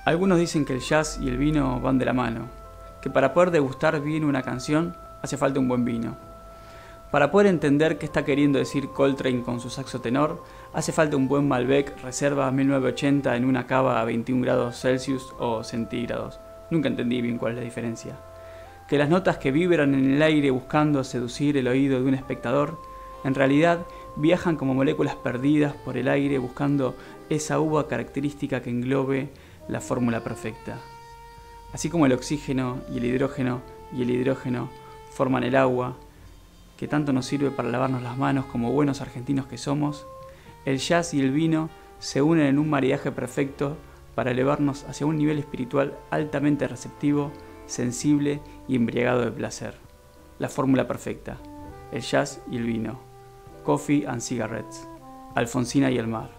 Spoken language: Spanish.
Algunos dicen que el jazz y el vino van de la mano, que para poder degustar bien una canción hace falta un buen vino. Para poder entender qué está queriendo decir Coltrane con su saxo tenor, hace falta un buen Malbec Reserva 1980 en una cava a 21 grados Celsius o centígrados. Nunca entendí bien cuál es la diferencia. Que las notas que vibran en el aire buscando seducir el oído de un espectador, en realidad viajan como moléculas perdidas por el aire buscando esa uva característica que englobe la fórmula perfecta. Así como el oxígeno y el hidrógeno forman el agua, que tanto nos sirve para lavarnos las manos como buenos argentinos que somos, el jazz y el vino se unen en un maridaje perfecto para elevarnos hacia un nivel espiritual altamente receptivo, sensible y embriagado de placer. La fórmula perfecta, el jazz y el vino. Coffee and Cigarettes, Alfonsina y el mar.